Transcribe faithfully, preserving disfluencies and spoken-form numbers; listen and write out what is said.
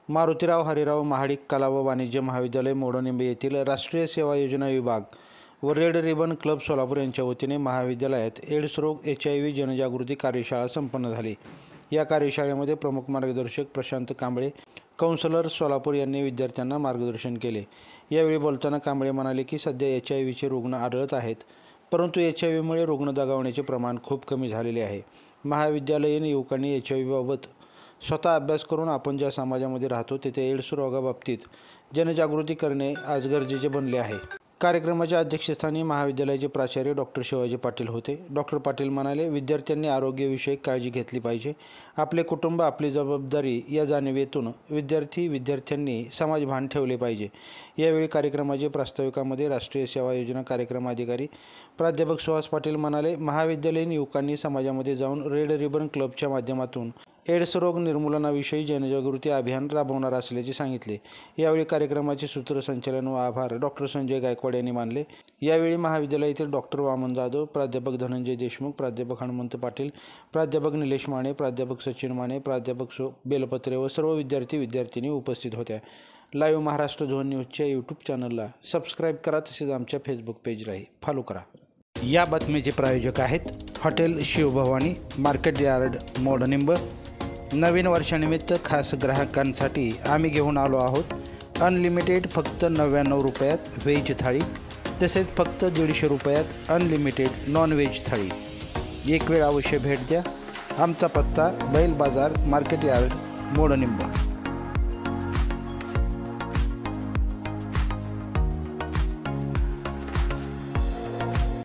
मारुतीराव हरिराव महाडिक कला व वाणिज्य महाविद्यालय मोडनिंबे येथील राष्ट्रीय सेवा योजना विभाग व रेड रिबन क्लब सोलापूर यांच्या वतीने महाविद्यालयात एड्स रोग एच आय व्ही जनजागृती कार्यशाळा संपन्न झाली। या कार्यशाळेमध्ये प्रमुख मार्गदर्शक प्रशांत कांबळे, काउन्सिलर सोलापूर यांनी विद्यार्थ्यांना मार्गदर्शन केले। यावेळी बोलताना कांबळे म्हणाले की सध्या एच आय व्हीचे रुग्ण आढळत आहेत, परंतु एच आय व्हीमुळे रुग्ण दगावण्याचे प्रमाण खूप कमी झालेले आहे। महाविद्यालयीन युवकांनी एच आय व्हीबाबत स्वतः अभ्यास करून आपण ज्या समाजामध्ये राहतो तेथे एड्स रोगाबाबतीत जनजागृती करणे आज गरजेचे बनले आहे। कार्यक्रमाच्या अध्यक्षस्थानी महाविद्यालयाचे प्राचार्य डॉक्टर शिवाजी पाटील होते। डॉक्टर पाटील म्हणाले, विद्यार्थ्यांनी आरोग्यविषयक काळजी घेतली पाहिजे। आपले कुटुंब आपली जबाबदारी या जाणीवेतून विद्यार्थी विद्यार्थ्यांनी समाजभान ठेवले पाहिजे। यावेळी कार्यक्रमाचे प्रास्ताविकामध्ये राष्ट्रीय सेवा योजना कार्यक्रम अधिकारी प्राध्यापक सुहास पाटील म्हणाले, महाविद्यालयीन युवकांनी समाजामध्ये जाऊन रेड रिबन क्लबच्या माध्यमातून एड्स रोग निर्मूलनाविषयी जनजागृती अभियान राबवणार असल्याचे सांगितले। यावेळी कार्यक्रमाचे सूत्रसंचालन व आभार डॉक्टर संजय गायकवाड यांनी मानले। यावेळी महाविद्यालयातील डॉक्टर वामन जाधव, प्राध्यापक धनंजय देशमुख, प्राध्यापक हनुमंत पाटील, प्राध्यापक निलेश माने, प्राध्यापक सचिन माने, प्राध्यापक सो बेलपत्रे व सर्व विद्यार्थी विद्यार्थिनी उपस्थित होत्या। लाईव्ह महाराष्ट्र झोन न्यूजच्या यूट्यूब चॅनलला सबस्क्राईब करा, तसेच आमच्या फेसबुक पेजलाही फॉलो करा। या बातमीचे प्रायोजक आहेत hotel Shivbhavani, market yard, Modnimb. नवीन वर्षानिमित्त खास ग्राहकांसाठी आम्ही घेऊन आलो आहोत अनलिमिटेड फक्त नव्याण्णव रुपयात व्हेज थाळी, तसेच फक्त दीडशे रुपयात अनलिमिटेड नॉन व्हेज थाळी। एक वेळ अवश्य भेट द्या। आमचा पत्ता बैल बाजार, मार्केट यार्ड, मोडनिंब।